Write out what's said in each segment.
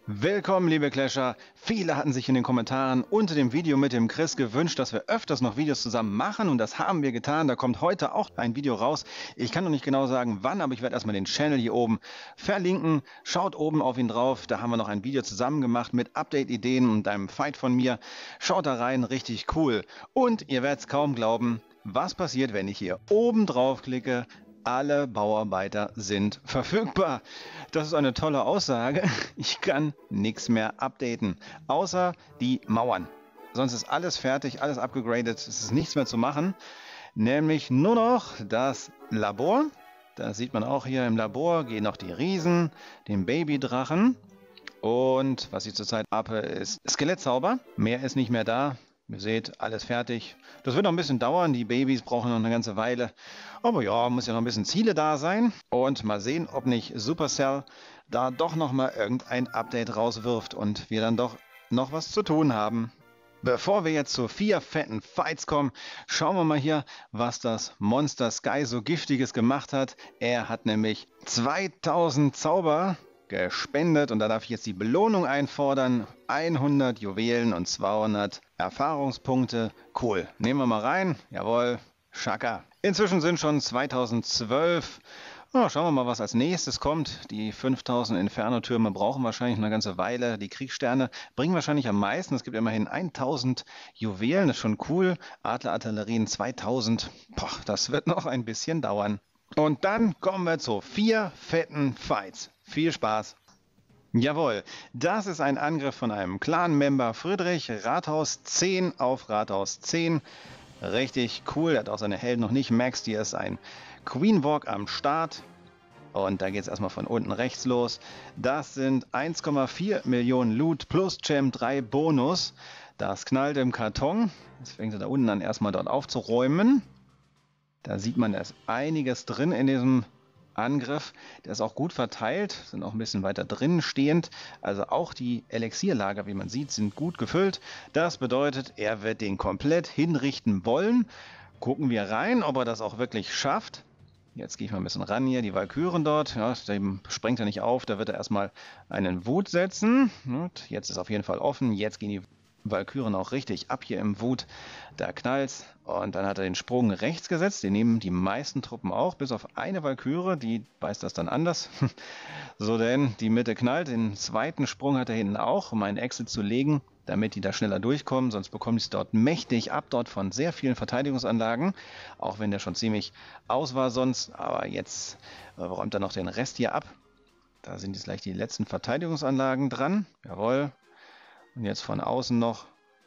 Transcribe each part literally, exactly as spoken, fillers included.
Willkommen, liebe Clasher. Viele hatten sich in den Kommentaren unter dem Video mit dem Chris gewünscht, dass wir öfters noch Videos zusammen machen, und das haben wir getan. Da kommt heute auch ein Video raus. Ich kann noch nicht genau sagen, wann, aber ich werde erstmal den Channel hier oben verlinken. Schaut oben auf ihn drauf. Da haben wir noch ein Video zusammen gemacht mit Update-Ideen und einem Fight von mir. Schaut da rein, richtig cool. Und ihr werdet es kaum glauben, was passiert, wenn ich hier oben drauf klicke. Alle Bauarbeiter sind verfügbar. Das ist eine tolle Aussage. Ich kann nichts mehr updaten, außer die Mauern. Sonst ist alles fertig, alles abgegradet, es ist nichts mehr zu machen. Nämlich nur noch das Labor. Da sieht man auch hier im Labor, gehen noch die Riesen, den Babydrachen. Und was ich zurzeit habe, ist Skelettzauber. Mehr ist nicht mehr da. Ihr seht, alles fertig. Das wird noch ein bisschen dauern. Die Babys brauchen noch eine ganze Weile. Aber ja, muss ja noch ein bisschen Ziele da sein. Und mal sehen, ob nicht Supercell da doch noch mal irgendein Update rauswirft und wir dann doch noch was zu tun haben. Bevor wir jetzt zu vier fetten Fights kommen, schauen wir mal hier, was das Monster Sky so Giftiges gemacht hat. Er hat nämlich zweitausend Zauber gespendet und da darf ich jetzt die Belohnung einfordern. hundert Juwelen und zweihundert Erfahrungspunkte. Cool. Nehmen wir mal rein. Jawohl. Schaka. Inzwischen sind schon zweitausendzwölf. Oh, schauen wir mal, was als nächstes kommt. Die fünftausend Inferno-Türme brauchen wahrscheinlich eine ganze Weile. Die Kriegssterne bringen wahrscheinlich am meisten. Es gibt immerhin tausend Juwelen. Das ist schon cool. Adlerartillerien zweitausend. Boah, das wird noch ein bisschen dauern. Und dann kommen wir zu vier fetten Fights. Viel Spaß! Jawohl, das ist ein Angriff von einem Clan-Member Friedrich. Rathaus zehn auf Rathaus zehn. Richtig cool, er hat auch seine Helden noch nicht. Max, hier ist ein Queen Walk am Start. Und da geht es erstmal von unten rechts los. Das sind eins Komma vier Millionen Loot plus Gem drei Bonus. Das knallt im Karton. Jetzt fängt er da unten an, erstmal dort aufzuräumen. Da sieht man, da ist einiges drin in diesem Angriff. Der ist auch gut verteilt, sind auch ein bisschen weiter drin stehend. Also auch die Elixierlager, wie man sieht, sind gut gefüllt. Das bedeutet, er wird den komplett hinrichten wollen. Gucken wir rein, ob er das auch wirklich schafft. Jetzt gehe ich mal ein bisschen ran hier, die Walküren dort. Ja, dem sprengt er nicht auf, da wird er erstmal einen Wut setzen. Und jetzt ist auf jeden Fall offen, jetzt gehen die Walküren auch richtig ab hier im Wut. Da knallt's. Und dann hat er den Sprung rechts gesetzt. Den nehmen die meisten Truppen auch, bis auf eine Walküre. Die beißt das dann anders. So, denn die Mitte knallt. Den zweiten Sprung hat er hinten auch, um einen Exit zu legen, damit die da schneller durchkommen. Sonst bekommen die es dort mächtig ab, dort von sehr vielen Verteidigungsanlagen. Auch wenn der schon ziemlich aus war sonst. Aber jetzt äh, räumt er noch den Rest hier ab. Da sind jetzt gleich die letzten Verteidigungsanlagen dran. Jawohl. Und jetzt von außen noch.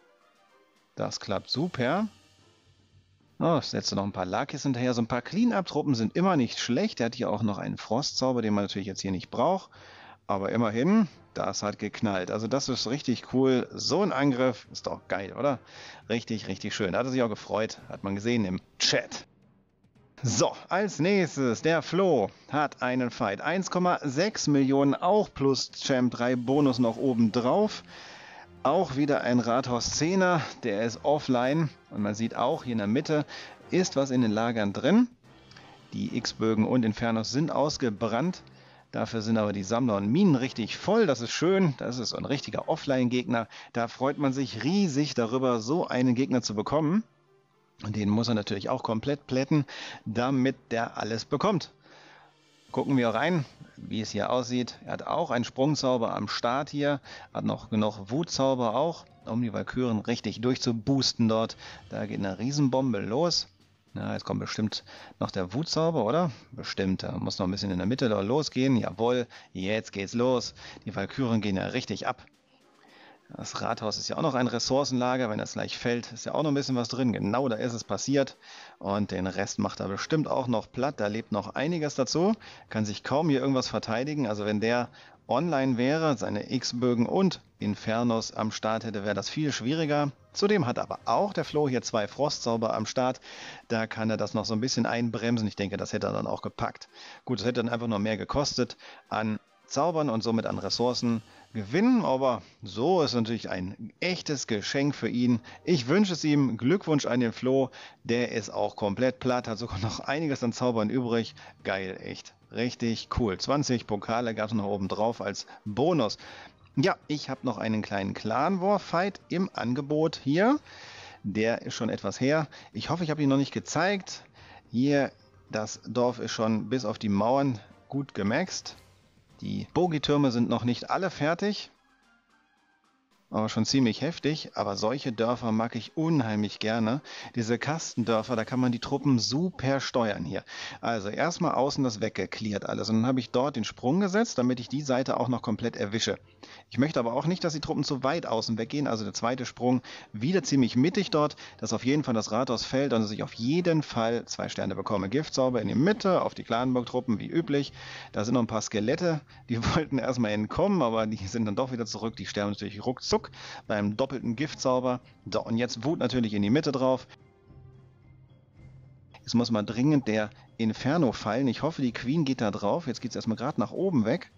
Das klappt super. Oh, ich setze noch ein paar Lakis hinterher. So ein paar Clean-Up-Truppen sind immer nicht schlecht. Er hat hier auch noch einen Frostzauber, den man natürlich jetzt hier nicht braucht. Aber immerhin, das hat geknallt. Also das ist richtig cool. So ein Angriff ist doch geil, oder? Richtig, richtig schön. Da hat er sich auch gefreut. Hat man gesehen im Chat. So, als nächstes, der Flo hat einen Fight. eins Komma sechs Millionen, auch plus Champ drei Bonus noch oben drauf. Auch wieder ein Rathaus zehner, der ist offline. Und man sieht auch, hier in der Mitte ist was in den Lagern drin. Die X-Bögen und Infernos sind ausgebrannt. Dafür sind aber die Sammler und Minen richtig voll. Das ist schön. Das ist so ein richtiger Offline-Gegner. Da freut man sich riesig darüber, so einen Gegner zu bekommen. Und den muss er natürlich auch komplett plätten, damit der alles bekommt. Gucken wir rein, wie es hier aussieht. Er hat auch einen Sprungzauber am Start hier. Hat noch genug Wutzauber auch, um die Walküren richtig durchzuboosten dort. Da geht eine Riesenbombe los. Na, jetzt kommt bestimmt noch der Wutzauber, oder? Bestimmt, da muss noch ein bisschen in der Mitte da losgehen. Jawohl, jetzt geht's los. Die Walküren gehen ja richtig ab. Das Rathaus ist ja auch noch ein Ressourcenlager. Wenn das gleich fällt, ist ja auch noch ein bisschen was drin. Genau, da ist es passiert. Und den Rest macht er bestimmt auch noch platt. Da lebt noch einiges dazu. Kann sich kaum hier irgendwas verteidigen. Also wenn der online wäre, seine X-Bögen und Infernos am Start hätte, wäre das viel schwieriger. Zudem hat aber auch der Flo hier zwei Frostzauber am Start. Da kann er das noch so ein bisschen einbremsen. Ich denke, das hätte er dann auch gepackt. Gut, das hätte dann einfach nur mehr gekostet an Zaubern und somit an Ressourcen gewinnen, aber so ist natürlich ein echtes Geschenk für ihn. Ich wünsche es ihm. Glückwunsch an den Flo, der ist auch komplett platt, hat sogar noch einiges an Zaubern übrig. Geil, echt. Richtig cool. zwanzig Pokale gab es noch oben drauf als Bonus. Ja, ich habe noch einen kleinen Clan War Fight im Angebot hier. Der ist schon etwas her. Ich hoffe, ich habe ihn noch nicht gezeigt. Hier, das Dorf ist schon bis auf die Mauern gut gemaxt. Die Bogietürme sind noch nicht alle fertig. Aber schon ziemlich heftig, aber solche Dörfer mag ich unheimlich gerne. Diese Kastendörfer, da kann man die Truppen super steuern hier. Also erstmal außen das weggeklärt alles und dann habe ich dort den Sprung gesetzt, damit ich die Seite auch noch komplett erwische. Ich möchte aber auch nicht, dass die Truppen zu weit außen weggehen, also der zweite Sprung wieder ziemlich mittig dort, dass auf jeden Fall das Rathaus fällt und dass ich auf jeden Fall zwei Sterne bekomme. Giftzauber in die Mitte, auf die Clanburg-Truppen wie üblich. Da sind noch ein paar Skelette, die wollten erstmal entkommen, aber die sind dann doch wieder zurück, die sterben natürlich ruckzuck beim doppelten Giftzauber. So, und jetzt Wut natürlich in die Mitte drauf. Jetzt muss mal dringend der Inferno fallen. Ich hoffe, die Queen geht da drauf. Jetzt geht es erstmal gerade nach oben weg.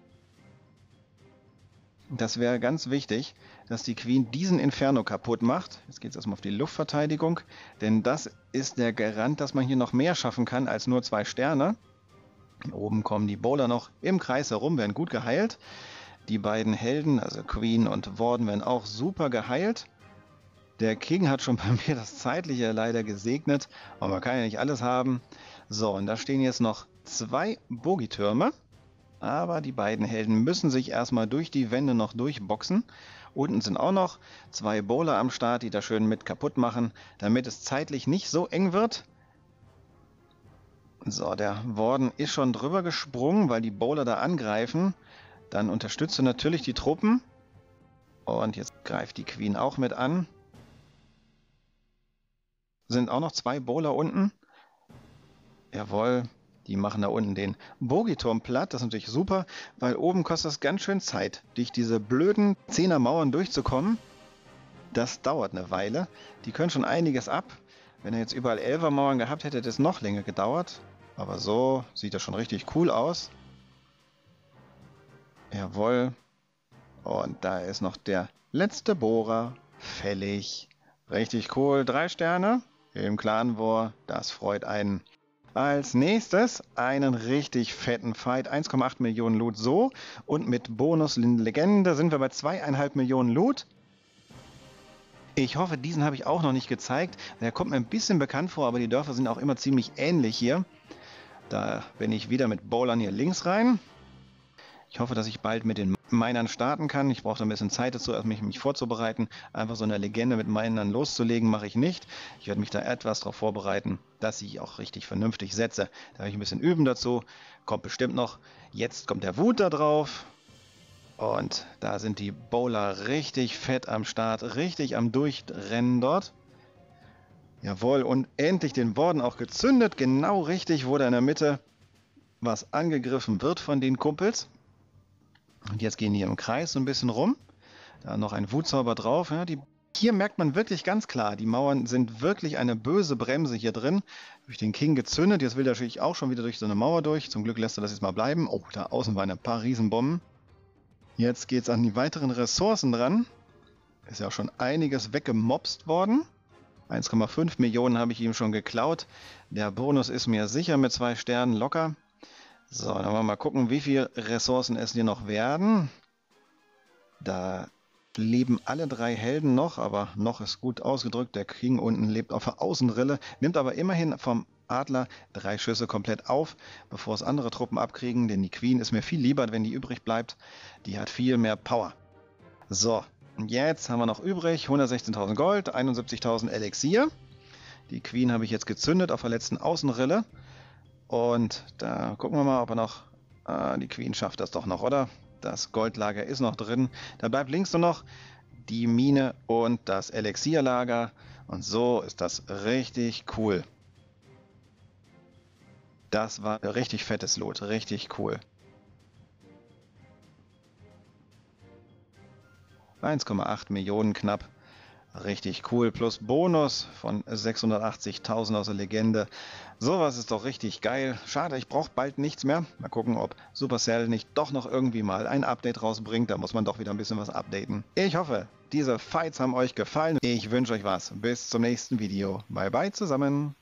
Das wäre ganz wichtig, dass die Queen diesen Inferno kaputt macht. Jetzt geht es erstmal auf die Luftverteidigung, denn das ist der Garant, dass man hier noch mehr schaffen kann als nur zwei Sterne. Hier oben kommen die Bowler noch im Kreis herum, werden gut geheilt. Die beiden Helden, also Queen und Warden, werden auch super geheilt. Der King hat schon bei mir das Zeitliche leider gesegnet, aber man kann ja nicht alles haben. So, und da stehen jetzt noch zwei Bogietürme, aber die beiden Helden müssen sich erstmal durch die Wände noch durchboxen. Unten sind auch noch zwei Bowler am Start, die da schön mit kaputt machen, damit es zeitlich nicht so eng wird. So, der Warden ist schon drüber gesprungen, weil die Bowler da angreifen. Dann unterstütze natürlich die Truppen. Und jetzt greift die Queen auch mit an. Sind auch noch zwei Bowler unten. Jawohl, die machen da unten den Bogiturm platt. Das ist natürlich super, weil oben kostet es ganz schön Zeit, durch diese blöden Zehner Mauern durchzukommen. Das dauert eine Weile. Die können schon einiges ab. Wenn er jetzt überall Elfer Mauern gehabt hätte, hätte es noch länger gedauert. Aber so sieht das schon richtig cool aus. Jawohl. Und da ist noch der letzte Bohrer. Fällig. Richtig cool. Drei Sterne im Clan War. Das freut einen. Als nächstes einen richtig fetten Fight. eins Komma acht Millionen Loot so. Und mit Bonus Legende sind wir bei zwei Komma fünf Millionen Loot. Ich hoffe, diesen habe ich auch noch nicht gezeigt. Der kommt mir ein bisschen bekannt vor, aber die Dörfer sind auch immer ziemlich ähnlich hier. Da bin ich wieder mit Bowlern hier links rein. Ich hoffe, dass ich bald mit den Minern starten kann. Ich brauche da ein bisschen Zeit dazu, mich, mich vorzubereiten. Einfach so eine Legende mit Minern loszulegen, mache ich nicht. Ich werde mich da etwas darauf vorbereiten, dass ich auch richtig vernünftig setze. Da werde ich ein bisschen üben dazu. Kommt bestimmt noch. Jetzt kommt der Wut da drauf. Und da sind die Bowler richtig fett am Start, richtig am Durchrennen dort. Jawohl, und endlich den Warden auch gezündet. Genau richtig, wo da in der Mitte was angegriffen wird von den Kumpels. Und jetzt gehen die im Kreis so ein bisschen rum. Da noch ein Wutzauber drauf. Ja, die, hier merkt man wirklich ganz klar, die Mauern sind wirklich eine böse Bremse hier drin. Durch den King gezündet. Jetzt will der natürlich auch schon wieder durch so eine Mauer durch. Zum Glück lässt er das jetzt mal bleiben. Oh, da außen waren ein paar Riesenbomben. Jetzt geht es an die weiteren Ressourcen dran. Ist ja auch schon einiges weggemobst worden. eins Komma fünf Millionen habe ich ihm schon geklaut. Der Bonus ist mir sicher mit zwei Sternen locker. So, dann wollen wir mal gucken, wie viele Ressourcen es hier noch werden. Da leben alle drei Helden noch, aber noch ist gut ausgedrückt. Der King unten lebt auf der Außenrille, nimmt aber immerhin vom Adler drei Schüsse komplett auf, bevor es andere Truppen abkriegen, denn die Queen ist mir viel lieber, wenn die übrig bleibt. Die hat viel mehr Power. So, und jetzt haben wir noch übrig hundertsechzehntausend Gold, einundsiebzigtausend Elixier. Die Queen habe ich jetzt gezündet auf der letzten Außenrille. Und da gucken wir mal, ob er noch... Ah, die Queen schafft das doch noch, oder? Das Goldlager ist noch drin. Da bleibt links nur noch die Mine und das Elixierlager. Und so ist das richtig cool. Das war richtig fettes Loot. Richtig cool. eins Komma acht Millionen knapp. Richtig cool. Plus Bonus von sechshundertachtzigtausend aus der Legende. Sowas ist doch richtig geil. Schade, ich brauche bald nichts mehr. Mal gucken, ob Supercell nicht doch noch irgendwie mal ein Update rausbringt. Da muss man doch wieder ein bisschen was updaten. Ich hoffe, diese Fights haben euch gefallen. Ich wünsche euch was. Bis zum nächsten Video. Bye bye zusammen.